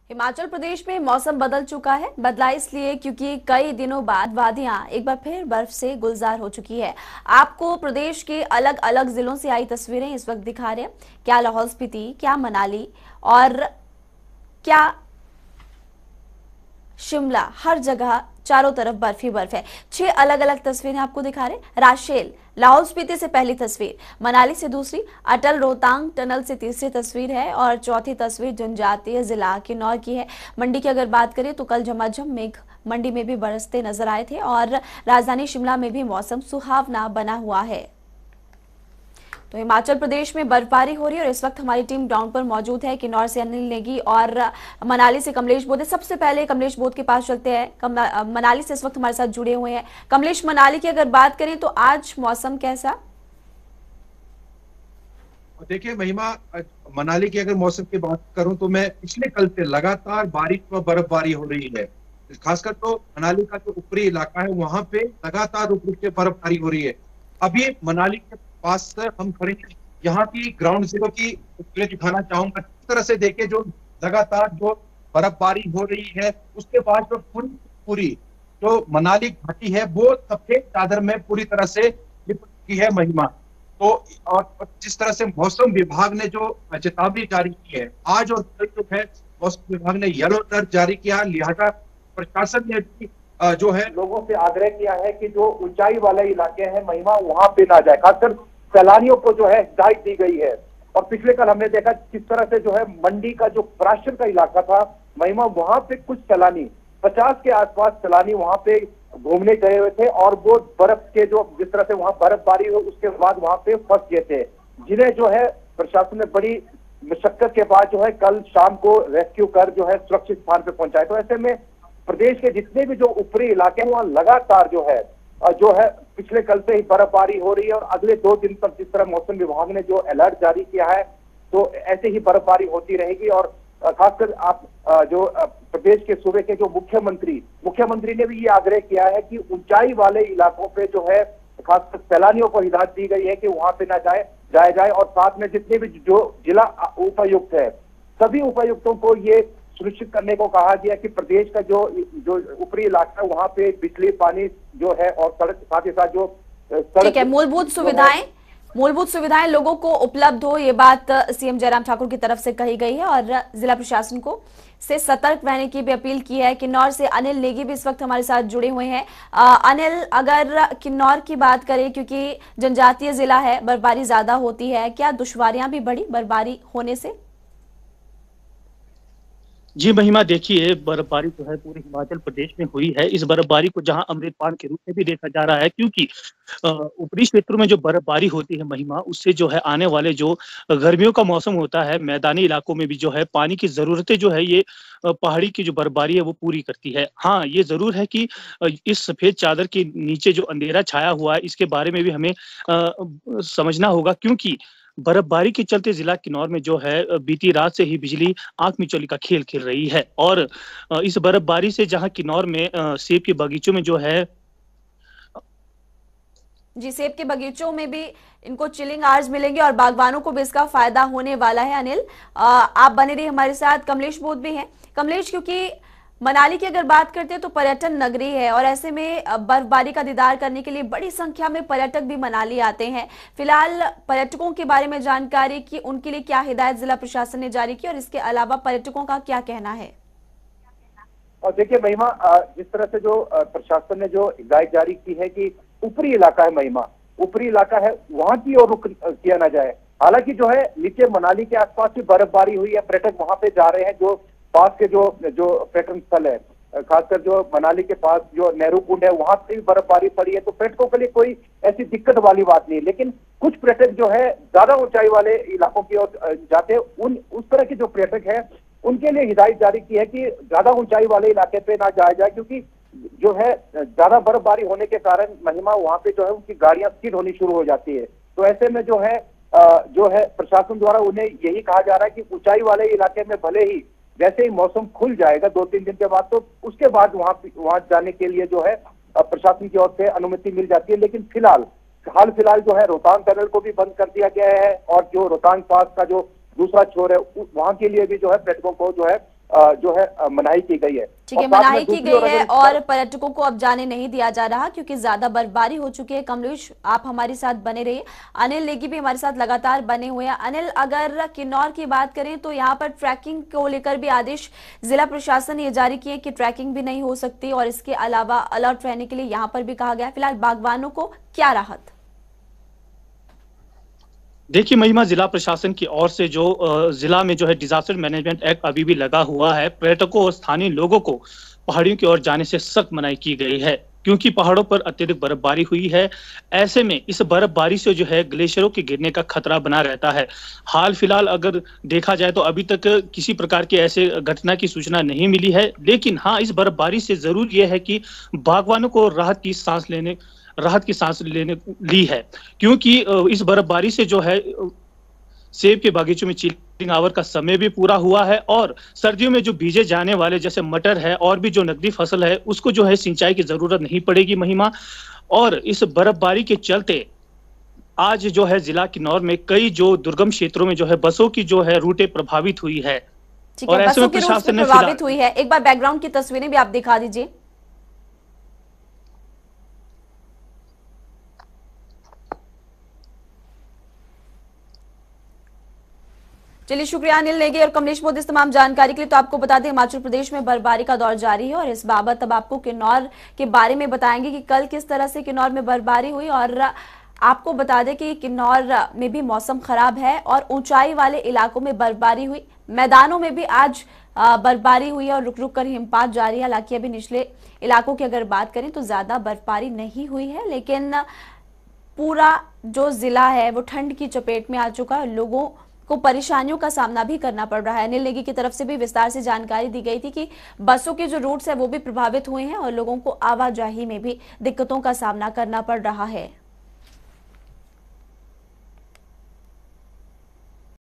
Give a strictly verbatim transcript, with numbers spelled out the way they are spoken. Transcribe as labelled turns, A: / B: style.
A: हिमाचल प्रदेश में मौसम बदल चुका है। बदला इसलिए क्योंकि कई दिनों बाद वादियां एक बार फिर बर्फ से गुलजार हो चुकी है। आपको प्रदेश के अलग अलग जिलों से आई तस्वीरें इस वक्त दिखा रहे हैं। क्या लाहौल स्पीति, क्या मनाली और क्या शिमला, हर जगह चारों तरफ बर्फ ही बर्फ है। छह अलग अलग तस्वीरें आपको दिखा रहे। राशेल, लाहौल स्पीति से पहली तस्वीर, मनाली से दूसरी, अटल रोहतांग टनल से तीसरी तस्वीर है और चौथी तस्वीर जनजातीय जिला किन्नौर की है। मंडी की अगर बात करें तो कल झमाझम मेघ मंडी में भी बरसते नजर आए थे और राजधानी शिमला में भी मौसम सुहावना बना हुआ है। तो हिमाचल प्रदेश में बर्फबारी हो रही है और इस वक्त हमारी टीम ग्राउंड पर मौजूद है। किन्नौर से अनिल नेगी और मनाली से कमलेश बोध। सबसे पहले कमलेश बोध के पास चलते हैं। मनाली से इस वक्त हमारे साथ जुड़े हुए हैं कमलेश। मनाली की अगर बात करें तो आज मौसम कैसा?
B: देखिए महिमा, मनाली की अगर मौसम की बात करूं तो मैं पिछले कल से लगातार बारिश व बर्फबारी हो रही है। खासकर तो मनाली का जो ऊपरी इलाका है वहां पे लगातार रुक रुक के बर्फबारी हो रही है। अभी मनाली के पास हम खड़े हैं, यहाँ की ग्राउंड जीरो की तस्वीरें दिखाना चाहूंगा। इस तरह से देखिए, जो लगातार जो बर्फबारी हो रही है उसके बाद जो पूरी पूरी जो मनाली घाटी है वो सफेद चादर में पूरी तरह से लिपट चुकी है महिमा। तो और जिस तरह से मौसम विभाग ने जो चेतावनी जारी की है, आज और कल जो है मौसम विभाग ने येलो अलर्ट जारी किया। लिहाजा प्रशासन ने भी जो है लोगों से आग्रह किया है कि जो ऊंचाई वाले इलाके हैं महिमा, वहां पे ना जाए। खासकर सैलानियों को जो है हिदायत दी गई है। और पिछले कल हमने देखा किस तरह से जो है मंडी का जो प्राशन का इलाका था महिमा, वहां पे कुछ सैलानी, पचास के आसपास सैलानी वहां पे घूमने गए हुए थे और वो बर्फ के जो जिस तरह से वहां बर्फबारी हो उसके बाद वहां पे फंस गए थे, जिन्हें जो है प्रशासन ने बड़ी मशक्कत के बाद जो है कल शाम को रेस्क्यू कर जो है सुरक्षित स्थान पे पहुंचाए। तो ऐसे में प्रदेश के जितने भी जो ऊपरी इलाके हैं वहां लगातार जो है जो है पिछले कल से ही बर्फबारी हो रही है और अगले दो दिन तक जिस तरह मौसम विभाग ने जो अलर्ट जारी किया है तो ऐसे ही बर्फबारी होती रहेगी। और खासकर आप जो प्रदेश के सूबे के जो मुख्यमंत्री मुख्यमंत्री ने भी ये आग्रह किया है कि ऊंचाई वाले इलाकों पे जो है खासकर सैलानियों को हिदायत दी गई है कि वहां पे ना जाए जाया जाए। और साथ में जितने भी जो जिला उपायुक्त है सभी उपायुक्तों को ये सुनिश्चित करने को कहा गया कि प्रदेश का जो जो ऊपरी इलाका है वहां पे बिजली, पानी जो है और सड़क, साथ ही साथ जो
A: ठीक है, मूलभूत सुविधाएं मूलभूत सुविधाएं लोगों को उपलब्ध हो, ये बात सीएम जयराम ठाकुर की तरफ से कही गई है और जिला प्रशासन को से सतर्क रहने की भी अपील की है। किन्नौर से अनिल नेगी भी इस वक्त हमारे साथ जुड़े हुए हैं। अनिल, अगर किन्नौर की बात करें, क्योंकि जनजातीय जिला है, बर्फबारी ज्यादा होती है, क्या दुश्वारियां भी बढ़ी बर्फबारी होने से?
C: जी महिमा, देखिए बर्फबारी जो है पूरे हिमाचल प्रदेश में हुई है। इस बर्फबारी को जहां अमृतपान के रूप में भी देखा जा रहा है, क्योंकि ऊपरी क्षेत्रों में जो बर्फबारी होती है महिमा, उससे जो है आने वाले जो गर्मियों का मौसम होता है, मैदानी इलाकों में भी जो है पानी की जरूरतें जो है ये पहाड़ी की जो बर्फबारी है वो पूरी करती है। हाँ, ये जरूर है कि इस सफेद चादर के नीचे जो अंधेरा छाया हुआ है इसके बारे में भी हमें समझना होगा, क्योंकि बर्फबारी के चलते जिला किन्नौर में जो है बीती रात से ही बिजली आंख मिचौली का खेल खेल रही है। और इस बर्फबारी से जहां किन्नौर में सेब के बगीचों में जो है
A: जी सेब के बगीचों में भी इनको चिलिंग आवर्स मिलेंगे और बागवानों को भी इसका फायदा होने वाला है। अनिल, आप बने रहिए हमारे साथ। कमलेश बोध भी हैं। कमलेश, क्योंकि मनाली की अगर बात करते हैं तो पर्यटन नगरी है और ऐसे में बर्फबारी का दीदार करने के लिए बड़ी संख्या में पर्यटक भी मनाली आते हैं। फिलहाल पर्यटकों के बारे में जानकारी की उनके लिए क्या हिदायत जिला प्रशासन ने जारी की और इसके अलावा पर्यटकों का क्या कहना है?
D: और देखिए महिमा, जिस तरह से जो प्रशासन ने जो हिदायत जारी की है कि ऊपरी इलाका है महिमा, ऊपरी इलाका है वहां की ओर रुख किया ना जाए। हालांकि जो है नीचे मनाली के आसपास भी बर्फबारी हुई है, पर्यटक वहां पे जा रहे हैं। जो पास के जो जो पर्यटन स्थल है, खासकर जो मनाली के पास जो नेहरू कुंड है वहां पे भी बर्फबारी पड़ी है, तो पर्यटकों के लिए कोई ऐसी दिक्कत वाली बात नहीं है। लेकिन कुछ पर्यटक जो है ज्यादा ऊंचाई वाले इलाकों की ओर जाते हैं, उन उस तरह के जो पर्यटक है उनके लिए हिदायत जारी की है कि ज्यादा ऊंचाई वाले इलाके पे ना जाया जाए, क्योंकि जो है ज्यादा बर्फबारी होने के कारण महिमा वहां पे जो है उनकी गाड़ियां स्किड होनी शुरू हो जाती है। तो ऐसे में जो है जो है प्रशासन द्वारा उन्हें यही कहा जा रहा है कि ऊंचाई वाले इलाके में भले ही जैसे ही मौसम खुल जाएगा दो तीन दिन के बाद, तो उसके बाद वहां वहां जाने के लिए जो है प्रशासन की ओर से अनुमति मिल जाती है। लेकिन फिलहाल हाल फिलहाल जो है रोहतांग टनल को भी बंद कर दिया गया है और जो रोहतांग पास का जो दूसरा छोर है वहां के लिए भी जो है पर्यटकों को जो है जो है मनाही की गई है।
A: ठीक है, मनाही की गई है और पर्यटकों को अब जाने नहीं दिया जा रहा क्योंकि ज्यादा बर्फबारी हो चुकी है। कमलेश, आप हमारे साथ बने रहिए। अनिल नेगी भी हमारे साथ लगातार बने हुए हैं। अनिल, अगर किन्नौर की बात करें तो यहाँ पर ट्रैकिंग को लेकर भी आदेश जिला प्रशासन ने जारी किए कि ट्रैकिंग भी नहीं हो सकती और इसके अलावा अलर्ट रहने के लिए यहाँ पर भी कहा गया। फिलहाल बागवानों को क्या राहत?
C: देखिए महिमा, जिला प्रशासन की ओर से जो जिला में जो है डिजास्टर मैनेजमेंट एक्ट अभी भी लगा हुआ है। पर्यटकों और स्थानीय लोगों को पहाड़ियों की ओर जाने से सख्त मनाही की गई है क्योंकि पहाड़ों पर अत्यधिक बर्फबारी हुई है। ऐसे में इस बर्फबारी से जो है ग्लेशियरों के गिरने का खतरा बना रहता है। हाल फिलहाल अगर देखा जाए तो अभी तक किसी प्रकार के ऐसे घटना की सूचना नहीं मिली है, लेकिन हाँ, इस बर्फबारी से जरूर यह है कि बागवानों को राहत की सांस लेने राहत की सांस लेने ली है क्योंकि इस बर्फबारी से जो है सेब के बागीचों में चिलिंग आवर का समय भी पूरा हुआ है और सर्दियों में जो बीजे जाने वाले जैसे मटर है और भी जो नकदी फसल है उसको जो है सिंचाई की जरूरत नहीं पड़ेगी महिमा। और इस बर्फबारी के चलते आज जो है जिला किन्नौर में कई जो दुर्गम क्षेत्रों में जो है बसों की जो है रूटें प्रभावित हुई है।
A: ठीक है, बसों की रूट प्रभावित हुई है। एक बार बैकग्राउंड की तस्वीरें भी आप दिखा दीजिए। चलिए, शुक्रिया अनिल नेगी और कमलेश मोदी इस तमाम जानकारी के लिए। तो आपको बता दें, हिमाचल प्रदेश में बर्फबारी का दौर जारी है और इस बाबत अब आपको किन्नौर के बारे में बताएंगे कि कल किस तरह से किन्नौर में बर्फबारी हुई। और आपको बता दें कि किन्नौर में भी मौसम खराब है और ऊंचाई वाले इलाकों में बर्फबारी हुई। मैदानों में भी आज बर्फबारी हुई है और रुक रुक कर हिमपात जारी है। हालांकि अभी निचले इलाकों की अगर बात करें तो ज्यादा बर्फबारी नहीं हुई है, लेकिन पूरा जो जिला है वो ठंड की चपेट में आ चुका है। लोगों को परेशानियों का सामना भी करना पड़ रहा है। अनिल नेगी की तरफ से भी विस्तार से जानकारी दी गई थी कि बसों के जो रूट्स है वो भी प्रभावित हुए हैं और लोगों को आवाजाही में भी दिक्कतों का सामना करना पड़ रहा है।